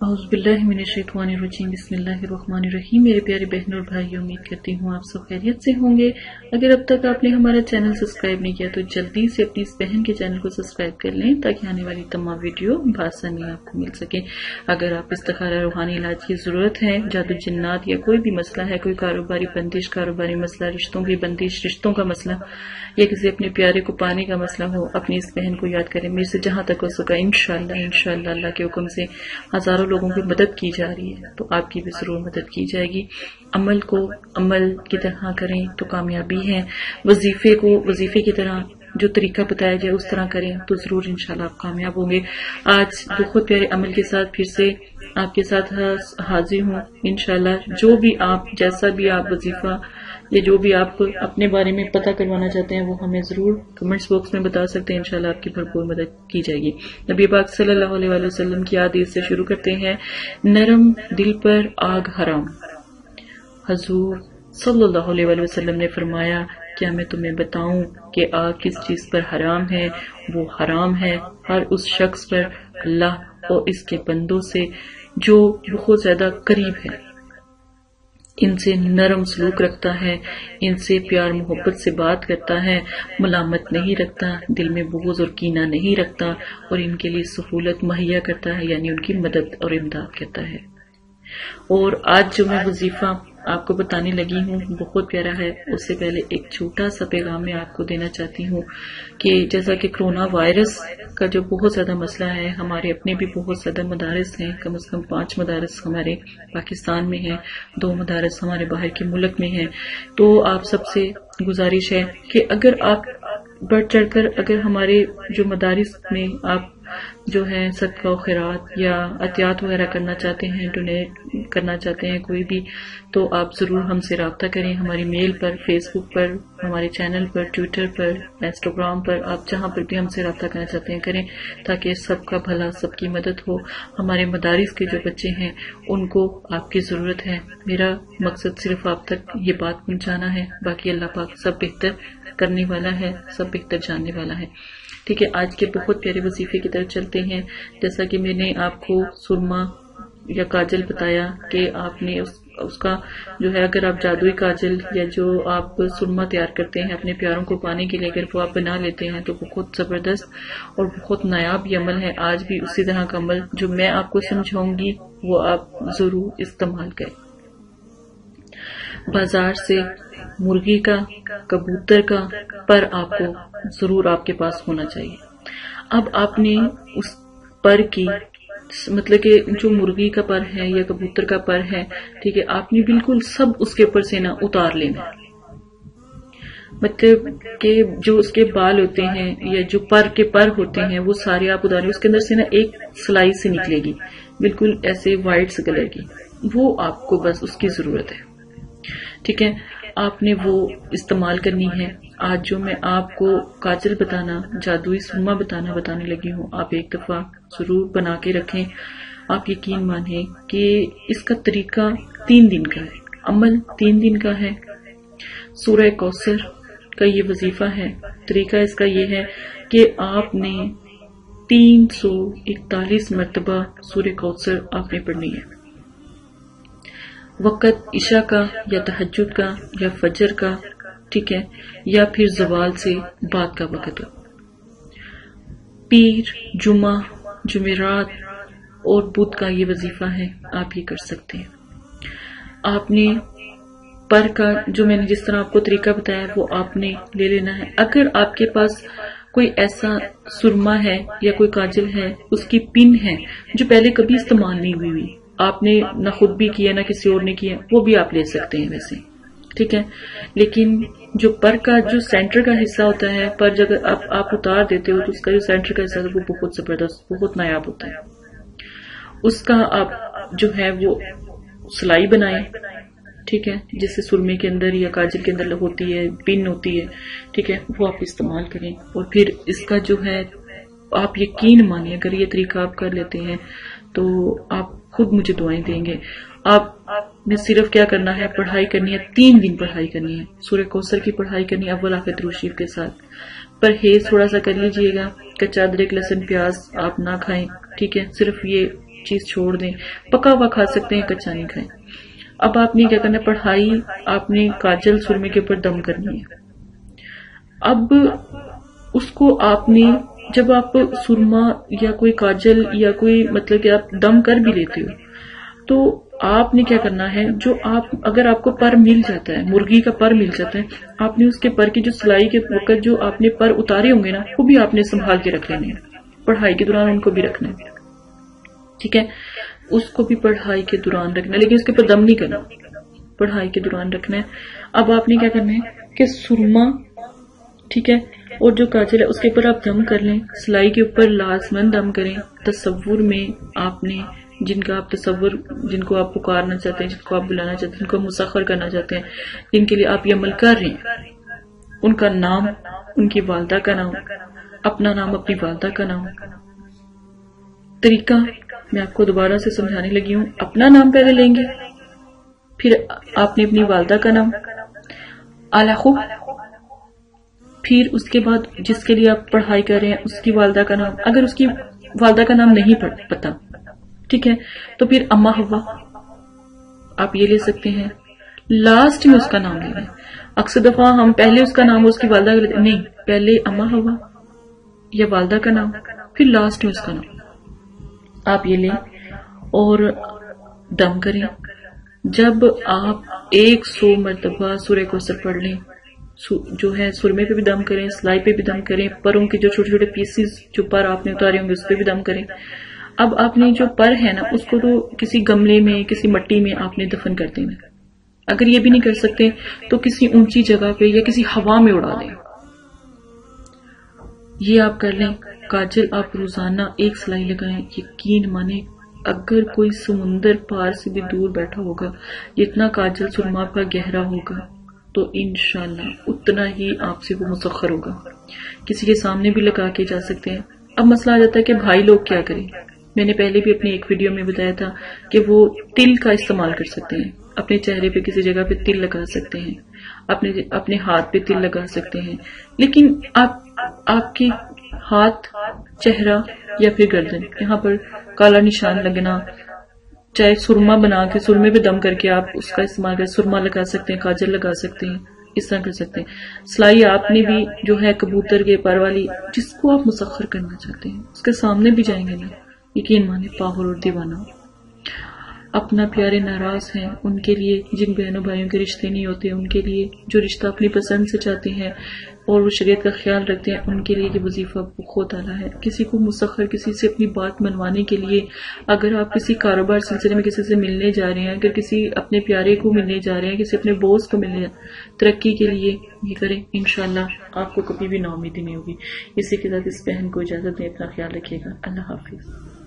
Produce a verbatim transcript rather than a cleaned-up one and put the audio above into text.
औज़ुबिल्लाहिमिनश्शैतानिर्रजीम बिस्मिल्लाहिर्रहमानिर्रहीम। मेरे प्यारे बहनों और भाई, उम्मीद करती हूँ आप सब खैरियत से होंगे। अगर अब तक आपने हमारा चैनल सब्सक्राइब नहीं किया तो जल्दी से अपनी इस बहन के चैनल को सब्सक्राइब कर लें ताकि आने वाली तमाम वीडियो बआसानी आपको मिल सके। अगर आप इस्तिखारा रूहानी इलाज की जरूरत है, जादू जिन्नात या कोई भी मसला है, कोई कारोबारी बंदिश, कारोबारी मसला, रिश्तों की बंदिश, रिश्तों का मसला या किसी अपने प्यारे को पाने का मसला हो, अपनी इस बहन को याद करें। मेरे से जहाँ तक हो सका इंशाअल्लाह इंशाअल्लाह अल्लाह के हुक्म से हजारों लोगों की मदद की जा रही है, तो आपकी भी जरूर मदद की जाएगी। अमल को अमल की तरह करें तो कामयाबी है। वजीफे को वजीफे की तरह जो तरीका बताया जाए उस तरह करें तो जरूर इंशाल्लाह आप कामयाब होंगे। आज बहुत प्यारे अमल के साथ फिर से आपके साथ हाजिर हूँ इंशाल्लाह। जो भी आप जैसा भी आप वजीफा या जो भी आप अपने बारे में पता करवाना चाहते हैं वो हमें जरूर कमेंट्स बॉक्स में बता सकते हैं। इंशाल्लाह आपकी भरपूर मदद की जाएगी। नबी पाक सल्लल्लाहु अलैहि वसल्लम की हदीस से शुरू करते हैं। नरम दिल पर आग हराम। हुजूर सल्लल्लाहु अलैहि वसल्लम ने फरमाया, क्या मैं तुम्हें बताऊं कि आग किस चीज पर हराम है? वो हराम है हर उस शख्स पर अल्लाह और इसके बंदों से जो बहुत ज्यादा करीब है, इनसे नरम सलूक रखता है, इनसे प्यार मोहब्बत से बात करता है, मलामत नहीं रखता, दिल में बोझ और कीना नहीं रखता और इनके लिए सहूलत मुहैया करता है, यानी उनकी मदद और इमदाद करता है। और आज जो मैं वजीफा आपको बताने लगी हूँ बहुत प्यारा है। उससे पहले एक छोटा सा पैगाम मैं आपको देना चाहती हूँ कि जैसा कि कोरोना वायरस का जो बहुत ज्यादा मसला है, हमारे अपने भी बहुत ज्यादा मदारिस हैं, कम से कम पांच मदारिस हमारे पाकिस्तान में हैं, दो मदारिस हमारे बाहर के मुल्क में हैं। तो आप सबसे गुजारिश है कि अगर आप बढ़ चढ़कर अगर हमारे जो मदारिस में आप जो है सदका व खैरात या अतियात वगैरह करना चाहते हैं, डोनेट करना चाहते हैं कोई भी, तो आप जरूर हमसे राब्ता करें। हमारी मेल पर, फेसबुक पर, हमारे चैनल पर, ट्विटर पर, इंस्टाग्राम पर, आप जहां पर भी हमसे राब्ता करना चाहते हैं करें ताकि सबका भला, सबकी मदद हो। हमारे मदारिस के जो बच्चे हैं उनको आपकी जरूरत है। मेरा मकसद सिर्फ आप तक ये बात पहुंचाना है, बाकी अल्लाह पाक सब बेहतर करने वाला है, सब बेहतर जानने वाला है। ठीक है, आज के बहुत प्यारे वजीफे की तरफ चलते हैं। जैसा कि मैंने आपको सुरमा या काजल बताया कि आपने उस, उसका जो है, अगर आप जादुई काजल या जो आप सुरमा तैयार करते हैं अपने प्यारों को पाने के लिए, अगर वो आप बना लेते हैं तो बहुत जबरदस्त और बहुत नायाब ये अमल है। आज भी उसी तरह का अमल जो मैं आपको समझाऊंगी वो आप जरूर इस्तेमाल करें। बाजार से मुर्गी का, कबूतर का पर आपको जरूर आपके पास होना चाहिए। अब आपने उस पर की, मतलब कि जो मुर्गी का पर है या कबूतर का पर है, ठीक है, आपने बिल्कुल सब उसके ऊपर से ना उतार लेना। मतलब कि जो उसके बाल होते हैं या जो पर के पर होते हैं वो सारे आप उतारें। उसके अंदर से ना एक सिलाई से निकलेगी बिल्कुल ऐसे व्हाइट से कलर की, वो आपको बस उसकी जरूरत है। ठीक है, आपने वो इस्तेमाल करनी है। आज जो मैं आपको काजल बताना, जादुई सुरमा बताना बताने लगी हूँ, आप एक दफा जरूर बना के रखें। आप यकीन माने कि इसका तरीका तीन दिन का है, अमल तीन दिन का है। सूरह कौसर का ये वजीफा है। तरीका इसका ये है कि आपने तीन सौ इकतालीस मरतबा सूरह कौसर आपने पढ़नी है। वक़्त इशा का या तहज्जुद का या फजर का, ठीक है, या फिर जवाल से बाद का वक़्त हो। पीर, जुमा, जुमेरात और बुध का ये वजीफा है, आप ये कर सकते हैं। आपने पर का जो मैंने जिस तरह आपको तरीका बताया वो आपने ले लेना है। अगर आपके पास कोई ऐसा सुरमा है या कोई काजल है, उसकी पिन है जो पहले कभी इस्तेमाल नहीं हुई हुई, आपने ना खुद भी किया ना किसी और ने किया, वो भी आप ले सकते हैं वैसे, ठीक है। लेकिन जो पर का जो सेंटर का हिस्सा होता है, पर जब आप, आप उतार देते हो तो उसका जो सेंटर का हिस्सा है वो बहुत जबरदस्त, बहुत नायाब होता है। उसका आप जो है वो सिलाई बनाए, ठीक है, जिससे सुरमे के अंदर या काजल के अंदर होती है, पिन होती है, ठीक है, वो आप इस्तेमाल करें। और फिर इसका जो है आप यकीन मानिए, अगर ये तरीका आप कर लेते हैं तो आप खुद मुझे दुआएं देंगे। आपने सिर्फ क्या करना है, पढ़ाई करनी है, तीन दिन पढ़ाई करनी है, सूरह कौसर की पढ़ाई करनी है अव्वल आखिर दुरूद शरीफ के साथ। परहेज थोड़ा सा कर लीजिएगा, कच्चा अदरक, लहसुन, प्याज आप ना खाएं, ठीक है, सिर्फ ये چیز چھوڑ دیں، پکا ہوا کھا سکتے ہیں، کچا نہیں کھائیں۔ اب آپ نے کیا کرنا ہے، پڑھائی آپ نے کاجل سرمے کے اوپر دم کرنی ہے۔ اب اس کو آپ نے جب آپ سرما یا کوئی کاجل یا کوئی مطلب کہ آپ دم کر بھی لیتے ہو تو آپ نے کیا کرنا ہے، جو آپ اگر آپ کو پر مل جاتا ہے، مرغی کا پر مل جاتا ہے، آپ نے اس کے پر کی جو سلائی کے وقت جو آپ نے پر اتارے ہوں گے نا، وہ بھی آپ نے سنبھال کے رکھ لینے ہیں، پڑھائی کے دوران ان کو بھی رکھنا ہے، ٹھیک ہے، اس کو بھی پڑھائی کے دوران رکھنا ہے، لیکن اس کے اوپر دم نہیں کرنا، پڑھائی کے دوران رکھنا ہے۔ اب آپ نے کیا کرنا ہے کہ سرما، ٹھیک ہے، اور جو کاجل ہے اس کے اوپر آپ دم کر لیں، سلائی کے اوپر لازمن دم کریں۔ تصور میں آپ نے جن کا آپ تصور جن کو آپ پکارنا چاہتے ہیں، جن کو آپ بلانا چاہتے ہیں، جن کو آپ مسخر کرنا چاہتے ہیں، جن کے لیے آپ یہ عمل کر رہے ہیں، ان کا نام، ان کی والدہ کا نام، اپنا نام، اپنی والدہ کا نام۔ طریقہ میں آپ کو دوبارہ سے سمجھانے لگی ہوں، اپنا نام پہلے لیں گے، پھر آپ نے اپنی والدہ کا نام، الاخو، پھر اس کے بعد جس کے لیے آپ پڑھائی کر رہے ہیں اس کی والدہ کا نام، اگر اس کی والدہ کا نام نہیں پتا، ٹھیک ہے، تو پھر اما ہوا آپ یہ لے سکتے ہیں، لاسٹ میں اس کا نام لینا ہے۔ اکثر دفعہ ہم پہلے اس کا نام اس کی والدہ کا لیتے ہیں، نہیں، پہلے اما ہوا یا والدہ کا نام، پھر لاسٹ میں اس کا نام آپ یہ لیں اور دم کریں۔ جب آپ ایک سو مرتبہ سورہ کوثر پڑھ لیں، جو ہے سرمے پہ بھی دم کریں، سلائی پہ بھی دم کریں، پروں کے جو چھوٹے چھوٹے پیسز جو پر آپ نے اتارے ہوں گے اس پہ بھی دم کریں۔ اب آپ نے جو پر ہے نا اس کو تو کسی گملے میں، کسی مٹی میں آپ نے دفن کر دینا، اگر یہ بھی نہیں کر سکتے تو کسی اونچی جگہ پہ یا کسی ہوا میں اڑا دیں، یہ آپ کر لیں۔ کاجل آپ روزانہ ایک سلائی لگائیں، یقین مانے اگر کوئی سمندر پار سے بھی دور بیٹھا ہوگا، جتنا کاجل سرما کا گہرا ہوگا تو انشاءاللہ اتنا ہی آپ سے وہ مسخر ہوگا۔ کسی کے سامنے بھی لگا کے جا سکتے ہیں۔ اب مسئلہ آ جاتا ہے کہ بھائی لوگ کیا کریں، میں نے پہلے بھی اپنی ایک ویڈیو میں بتایا تھا کہ وہ تل کا استعمال کر سکتے ہیں، اپنے چہرے پہ کسی جگہ پہ تل لگا سکتے ہیں، اپنے اپنے ہاتھ پہ تل لگا سکتے ہیں، لیکن آپ آپ کے ہاتھ، چہرہ یا پھر گردن یہاں پر کالا نشان لگنا، چاہے سرما بنا کے سرمے پہ دم کر کے آپ اس کا استعمال کر سرما لگا سکتے ہیں، کاجل لگا سکتے ہیں، اس طرح کر سکتے ہیں۔ سلائی آپ نے بھی جو ہے کبوتر کے پر والی، جس کو آپ مسخر کرنا چاہتے ہیں اس کے سامنے بھی جائیں گے نا، یقین مانے پاگل اور دیوانہ۔ اپنا پیارے ناراض ہیں ان کے لیے، جن بہنوں بھائیوں کے رشتے نہیں ہوتے ان کے لیے، جو رشتہ اپنی پسند سے چاہتے ہیں اور وہ شریعت کا خیال رکھتے ہیں، ان کے لیے یہ وظیفہ بہت اعلیٰ ہے۔ کسی کو مسخر، کسی سے اپنی بات منوانے کے لیے، اگر آپ کسی کاروبار سلسلے میں کسی سے ملنے جا رہے ہیں، اگر کسی اپنے پیارے کو ملنے جا رہے ہیں، کسی اپنے بوس کو ملنے جا رہے ہیں، ترقی کے لیے یہ کریں، انشاءاللہ آپ کو کبھی بھی نا امیدی نہیں ہوگی۔ اسی کے ساتھ اس بہن کو اجازت دیں، اپنا خیال رکھیے گا، اللہ حافظ۔